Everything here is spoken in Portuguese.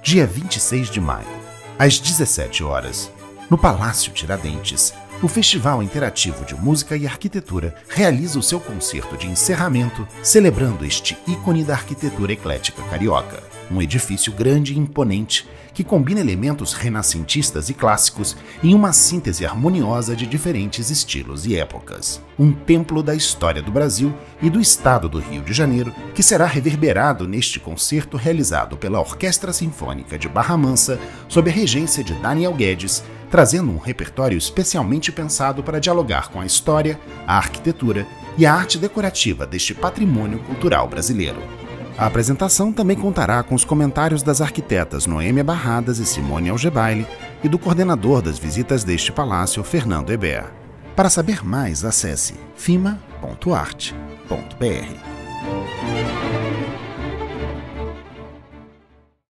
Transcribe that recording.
dia 26 de maio, às 17 horas, no Palácio Tiradentes, o Festival Interativo de Música e Arquitetura realiza o seu concerto de encerramento, celebrando este ícone da arquitetura eclética carioca. Um edifício grande e imponente que combina elementos renascentistas e clássicos em uma síntese harmoniosa de diferentes estilos e épocas. Um templo da história do Brasil e do estado do Rio de Janeiro que será reverberado neste concerto realizado pela Orquestra Sinfônica de Barra Mansa sob a regência de Daniel Guedes, trazendo um repertório especialmente pensado para dialogar com a história, a arquitetura e a arte decorativa deste patrimônio cultural brasileiro. A apresentação também contará com os comentários das arquitetas Noêmia Barradas e Simone Algebaile e do coordenador das visitas deste palácio, Fernando Eber. Para saber mais, acesse fima.arte.br.